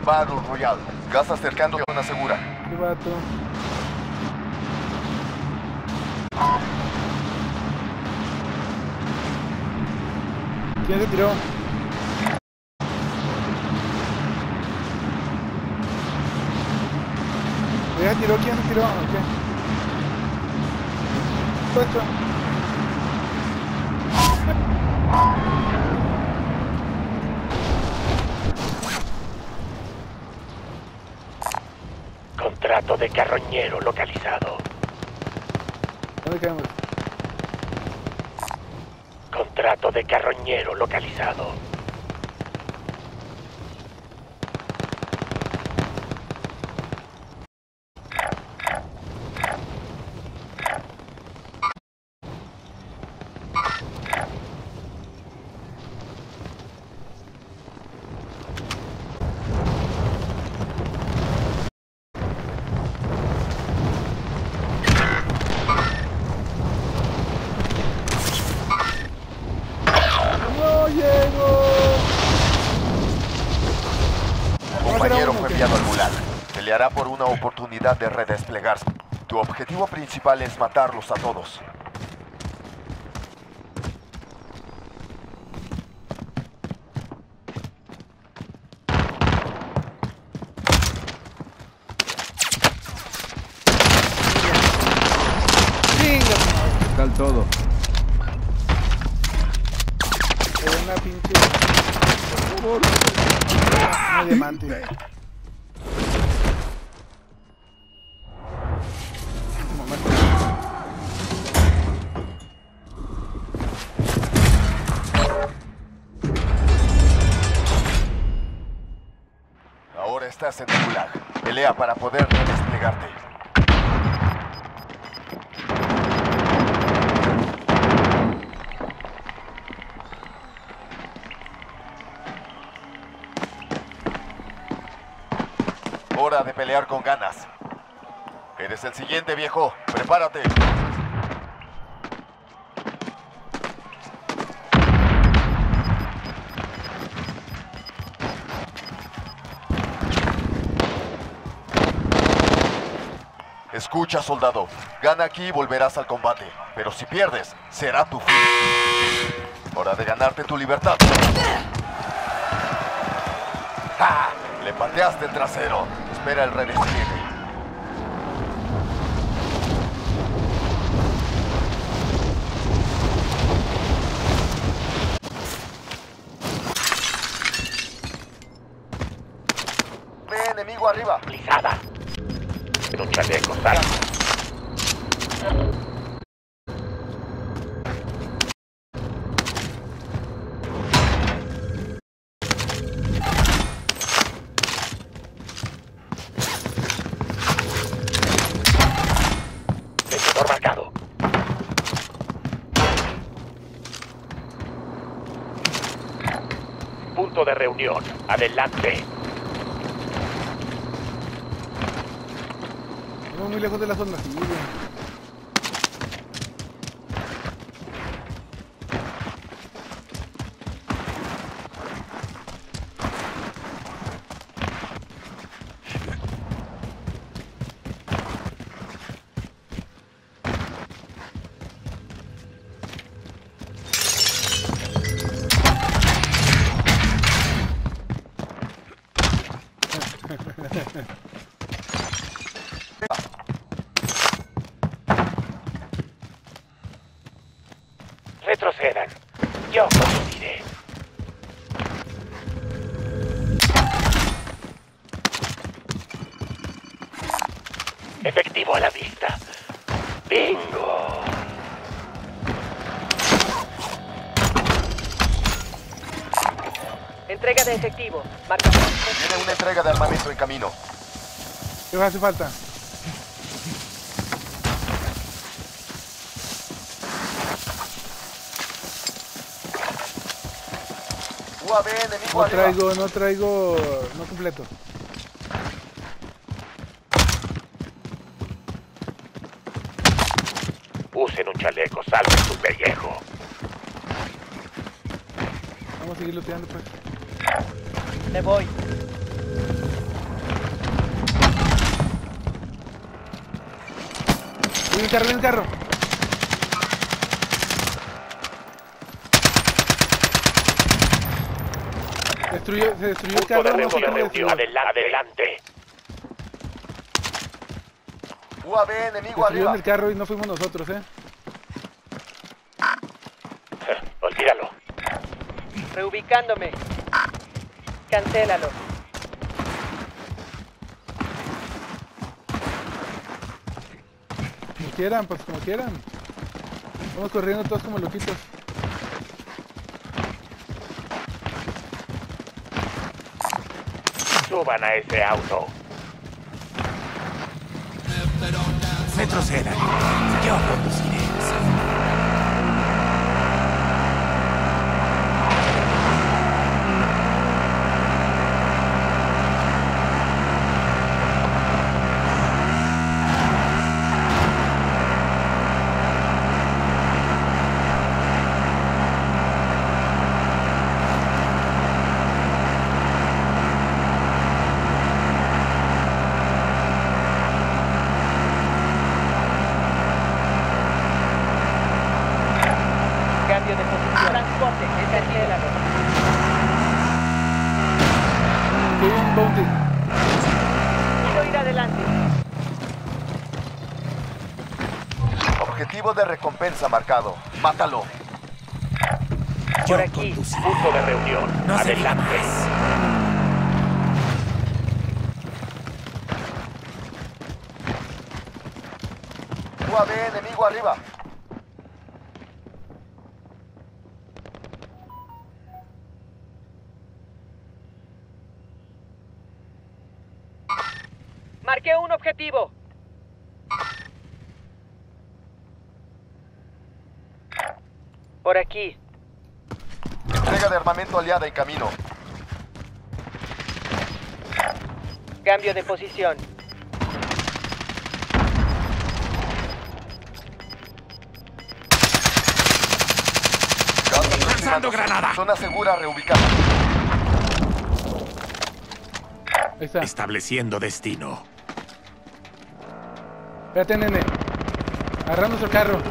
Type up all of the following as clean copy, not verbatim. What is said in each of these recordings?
Battle Royale. Gas acercando a una segura. Qué vato. ¿Quién se tiró? ¿Ya tiró? ¿Quién se tiró? ¿O qué? Puesto. Contrato de carroñero localizado. ¿Dónde quedamos? Contrato de carroñero localizado. Compañero fue enviado al Gulag. Peleará por una oportunidad de redesplegarse. Tu objetivo principal es matarlos a todos. ¿Qué tal todo? Una pinche... Un diamante. Ahora estás en el Gulag. Pelea para poder redesplegarte. Hora de pelear con ganas. Eres el siguiente, viejo. Prepárate. Escucha, soldado. Gana aquí y volverás al combate. Pero si pierdes, será tu fin. Hora de ganarte tu libertad. ¡Ja! Le pateaste el trasero. Espera el redespliegue. Ve, enemigo arriba. Lisada. En un chaleco, sal. Sector marcado. Punto de reunión. Adelante. No, muy lejos de la zona. Sí, güey. Retrocedan. Yo conduciré. Efectivo a la vista. ¡Bingo! Entrega de efectivo. Marca. Tiene una entrega de armamento en camino. ¿Qué os hace falta? UAV, enemigo arriba. No completo. Usen un chaleco, salven su pellejo. Vamos a seguir looteando, pues. Me voy. Viene un carro. Se destruyó el Punto carro. de No sé cómo reunión. destruyó. Adelante. UAV enemigo Destruyeron arriba. el carro y no fuimos nosotros, Olvídalo. Reubicándome. Cancélalo. Como quieran, pues como quieran. Vamos corriendo todos como loquitos. Suban a ese auto. Retrocedan. Yo conduciré. Cambio de posición. Transporte. Cancélalo. Hay un bounty. Quiero ir adelante. Objetivo de recompensa marcado. Mátalo. Yo Por aquí. conduciré. Punto de reunión. No se diga Adelante. más. UAV enemigo arriba. Marqué un objetivo. Por aquí. Entrega de armamento aliada en camino. Cambio de posición. Gas ¡Lanzando aproximándose. granada! Zona segura reubicada. Ahí está. Estableciendo destino. Espérate, nene. Agarramos nuestro carro.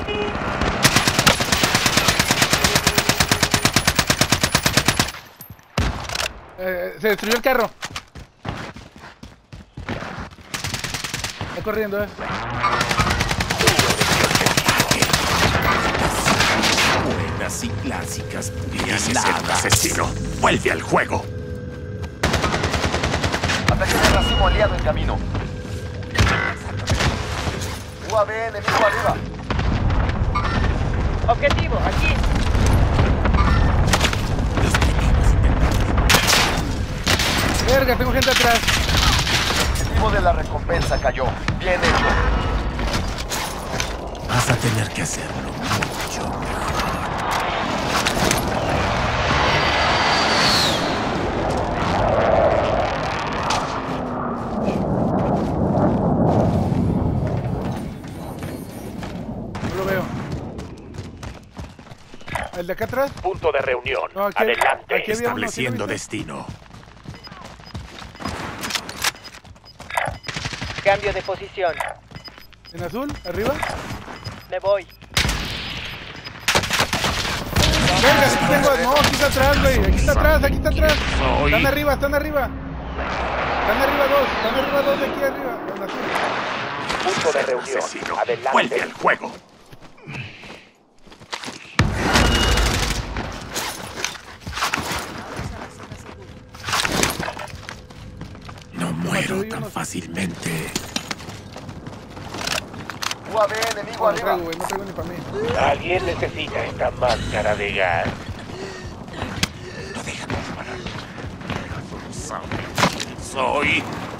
Se destruyó el carro. Está corriendo, Buenas y clásicas. Dirías ser un asesino. Vuelve al juego. Ataque de racimo aliado en camino. UAV enemigo arriba. Objetivo, aquí. Verga, tengo gente atrás. Objetivo de la recompensa cayó. Bien hecho. Vas a tener que hacerlo mucho mejor. No lo veo. ¿El de acá atrás? Punto de reunión. No, aquí- Adelante. aquí había uno, Estableciendo ¿sí lo viste? destino. Cambio de posición. ¿En azul? ¿Arriba? Me voy. Verga, aquí tengo. No, aquí está atrás, güey. Aquí está atrás, aquí está atrás. Soy- Están arriba, están arriba. Están arriba dos de aquí arriba. En azul. Punto de reunión. Asesino. Adelante. Vuelve al juego. No muero tan fácilmente. UAV enemigo No arriba. traigo, güey. No traigo ni para mí. Alguien necesita esta máscara de gas. No dejan de disparar. ¿Saben quién soy?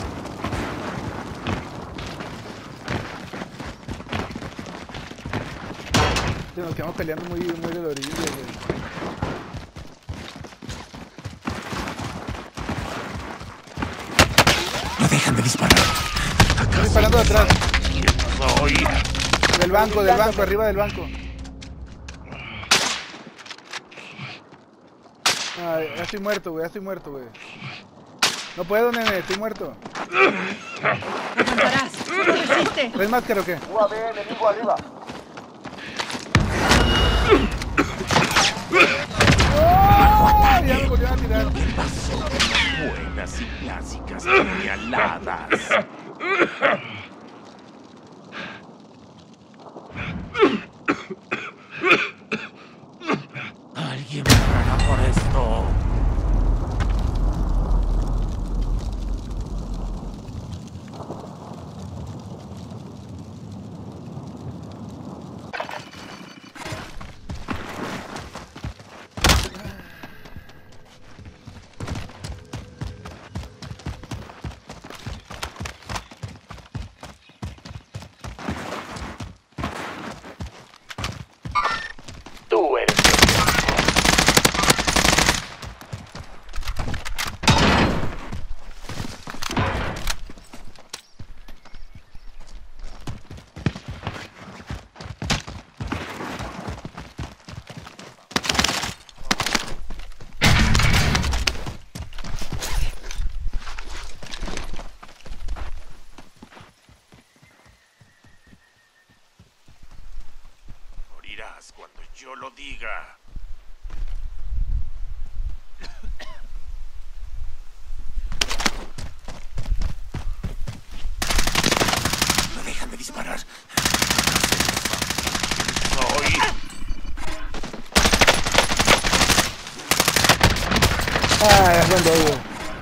Sí, nos quedamos peleando muy de la orilla, güey. No dejan de disparar. Estoy disparando de atrás. ¿Quién soy? Del banco, arriba del banco. Ay, ya estoy muerto, güey. No puedo, nene, estoy muerto. ¡Aguantarás! ¡Solo resiste! ¿Ves máscara o qué? UAV enemigo arriba. ¡Oh! Ya me volvieron a tirar. Buenas y clásicas puñaladas. Alguien pagará por esto. Tú eres. Morirás cuando yo lo diga. No dejan de disparar. Soy. Ah, ya son dos.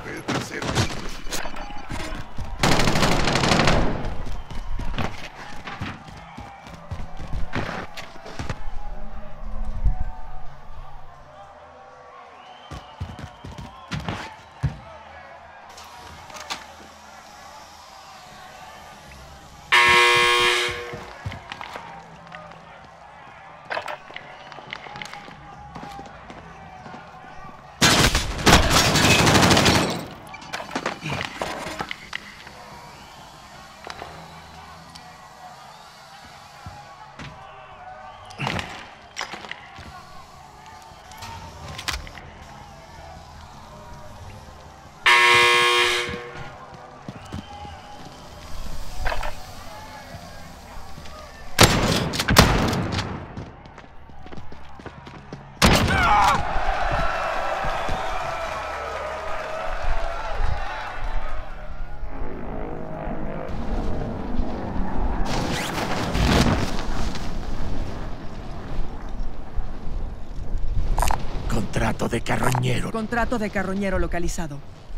Contrato de carroñero. Contrato de carroñero localizado.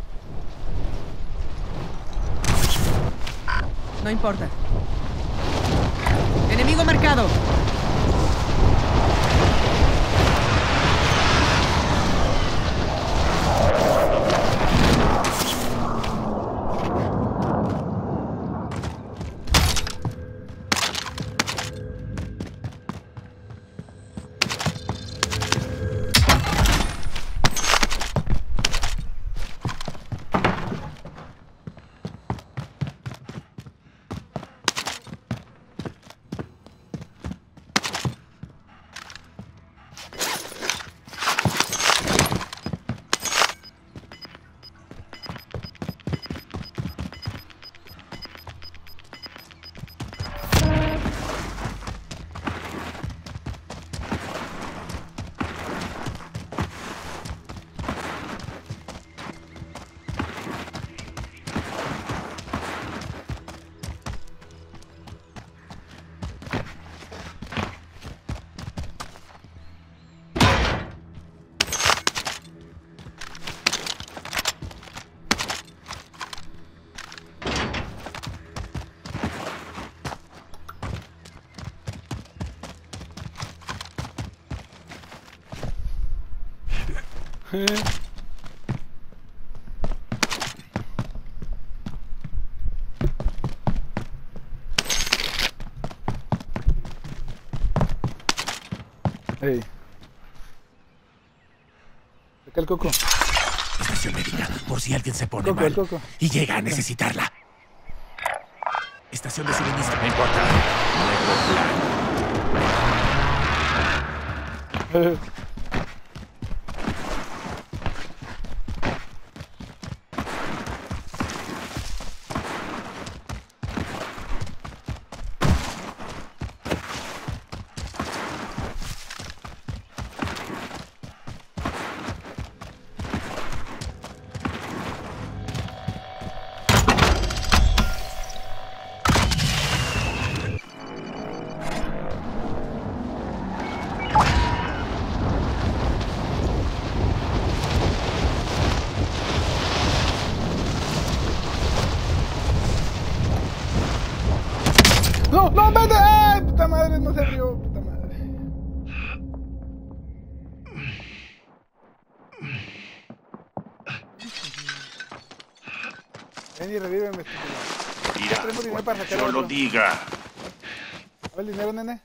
No importa. Enemigo marcado. Ey. Saca el coco. Estación médica, por si alguien se pone Coco, mal el coco. y llega a necesitarla. Estación de suministro, no importa. Nuevo plan. Ven y revíveme, estúpido. Mira, Tenemos dinero cuando para sacar yo lo otro. diga. ¿A ver el dinero, nene?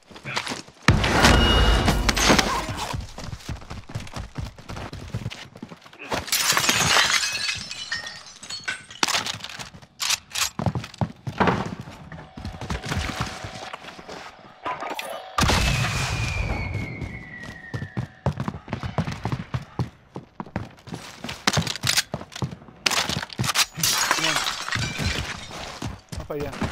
Vamos para allá.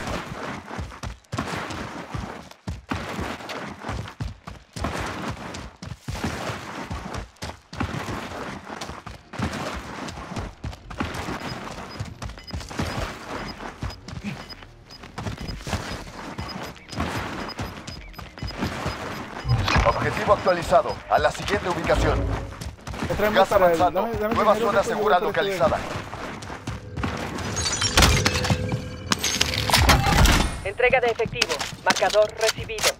Objetivo actualizado. A la siguiente ubicación. ¿Qué traemos Gas para el- avanzando. dame Nueva dinero, zona que segura yo te lo estuve. localizada. Entrega de efectivo. Marcador recibido.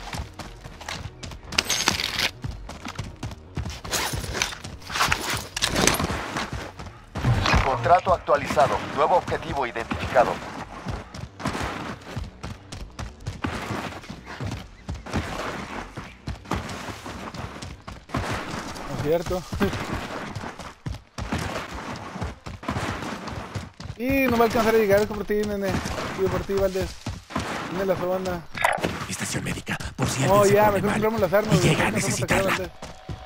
Contrato actualizado. Nuevo objetivo identificado. No es cierto. Y no va a alcanzar a llegar por ti, nene. Sigo por ti, Valdés. Tiene la zona. Estación médica, por si No, alguien se ya, pone mejor mal compramos las armas. y güey, llega a no vamos sacar necesitarla. Valdés.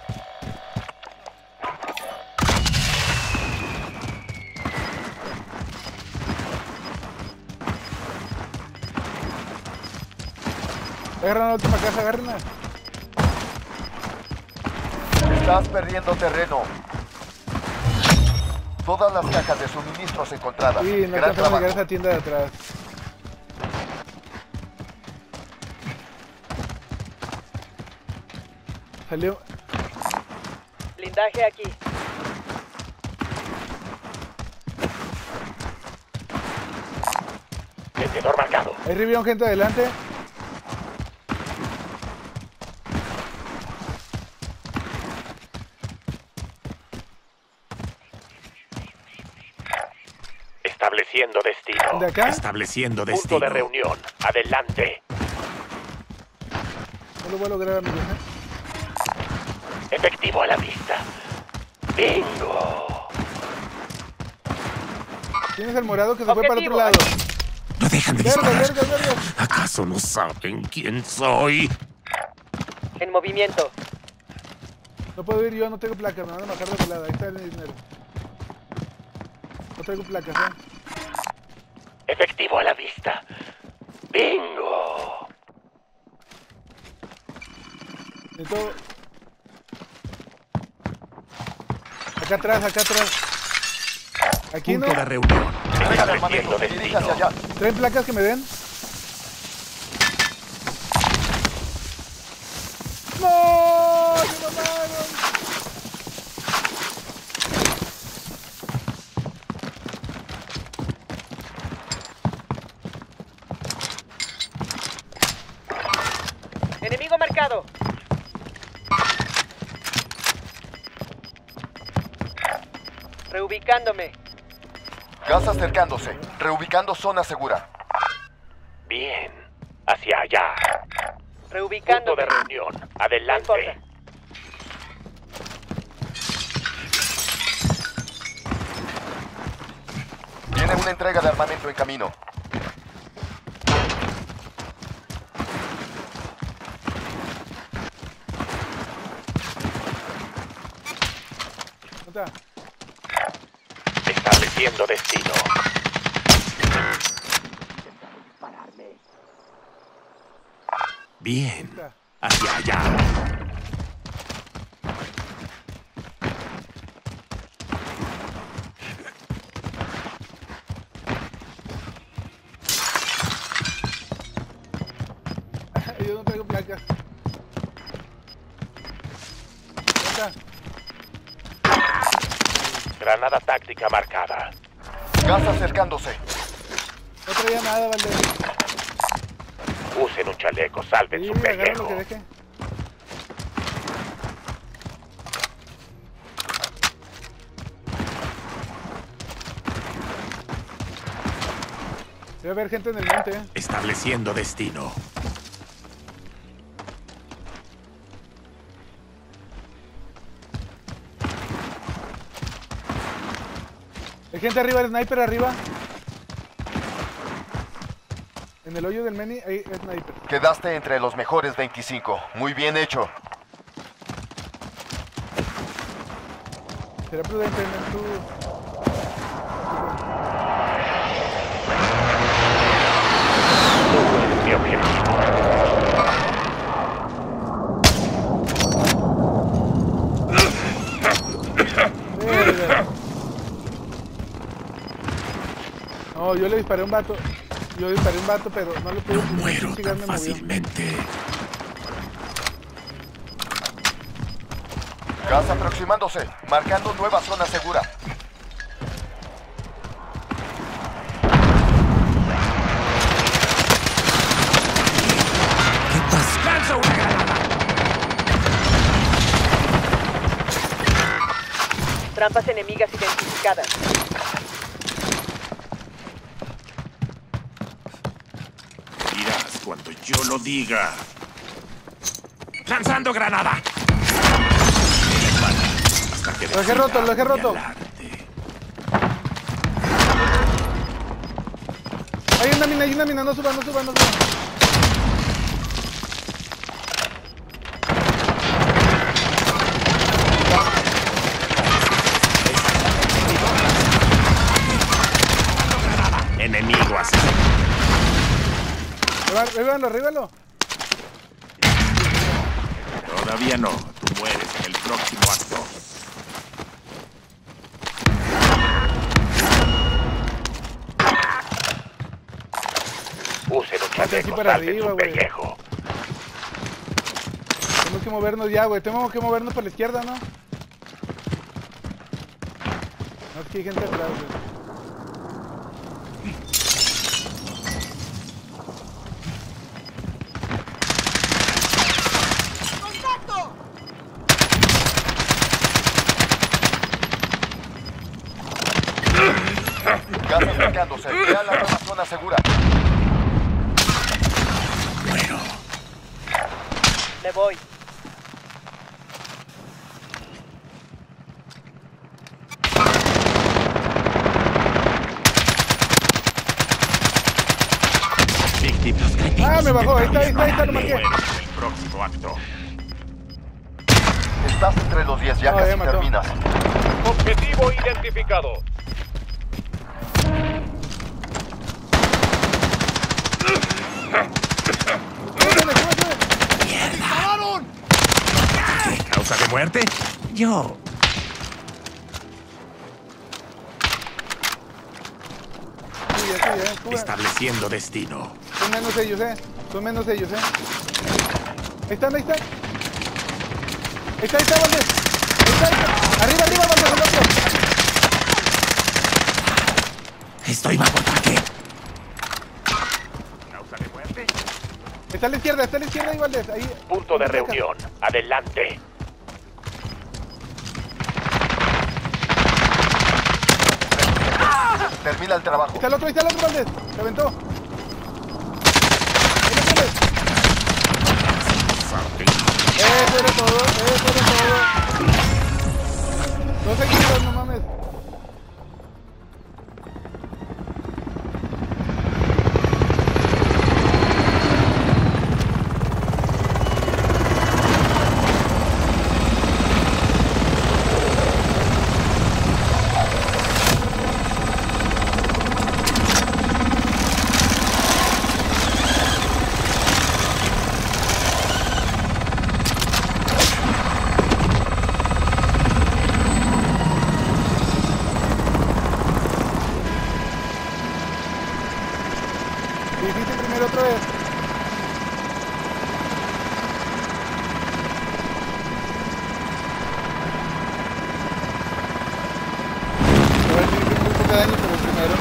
Agarran la última casa, agárrenla. Estás perdiendo terreno. Todas las cajas de suministros encontradas. Sí, no Gran alcanzamos a llegar a trabajo. esa tienda de atrás. Salió. Blindaje aquí. Vendedor marcado. Ahí revieron gente adelante. Estableciendo destino. ¿De acá? Estableciendo Punto destino. de reunión. Adelante. No lo voy a lograr, amigo. Efectivo a la vista. Bingo. Tienes el morado que se fue para el otro lado. Objetivo, No dejan de Verga, disparar. verga, verga. ¿Acaso no saben quién soy? En movimiento. No puedo ir yo, no tengo placa, me van a bajar de volada. Ahí está el dinero. No traigo placas, Efectivo a la vista. Bingo. Necesito... Acá atrás, acá atrás. Aquí no. Punto de reunión. Entrega de armamento. Estableciendo Dirige hacia destino. allá. ¿Traen placas que me den? ¡No! ¡Se mamaron! Enemigo marcado. Reubicándome. Gas acercándose. Reubicando zona segura. Bien. Hacia allá. Punto Reubicándome. de reunión. No importa. Adelante. Tiene una entrega de armamento en camino. ¿Dónde está? Estableciendo destino. Bien. Hacia allá. Yo no traigo placas. ¿Dónde está? Granada táctica marcada. Gas acercándose. No traía nada, Valdés. Usen un chaleco. Salven Sí, su agarra lo pellejo. que deje. Debe haber gente en el monte, Estableciendo destino. Hay gente arriba, el sniper arriba. En el hoyo del Meni hay sniper. Quedaste entre los mejores 25. Muy bien hecho. Será prudente en tu... Mi objetivo. No, yo le disparé a un vato. Pero no le pude. No muero Sí, tan me movió. fácilmente. Gas aproximándose, marcando nueva zona segura. ¿Qué pasa? ¡Lanza una granada! Trampas enemigas identificadas. Irás cuando yo lo diga. ¡Lanzando granada! Hasta que Lo dejé roto, lo dejé roto. apuñalarte. Hay una mina, no suban. Enemigo asesino. Arríbalo. Todavía no. Tú mueres en el próximo acto. Usen un Aquí chaleco para salven arriba, su güey. pellejo. Tenemos que movernos ya, güey. Tenemos que movernos para la izquierda, ¿no? No, es que hay gente atrás, güey. Gas acercándose, vea la nueva zona segura. Muero. Me voy. Víctimas. Ah, me bajó. Ahí está, lo marqué. Mueres en el próximo acto. Estás entre los 10, ya No, casi ya mató. terminas. Objetivo identificado. ¿Causa de muerte? Yo. Sí, ya. Cuba. Estableciendo destino. Son menos ellos, Ahí están. Valdés. Arriba, Valdés, el otro. Estoy bajo ataque. ¿Causa de muerte? Está a la izquierda ahí, Valdés. Ahí. Punto de reunión. Adelante. Termina el trabajo. Está el otro, Valdés. Se aventó. Ahí lo tienes. Eso era todo. 2 seguidos, no mames. Dijiste primero otra vez. A ver si hice muy poco daño, pero primero.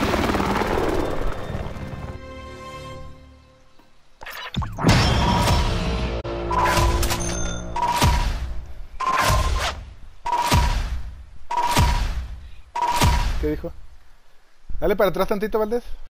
¿Qué dijo? Dale para atrás tantito, Valdés.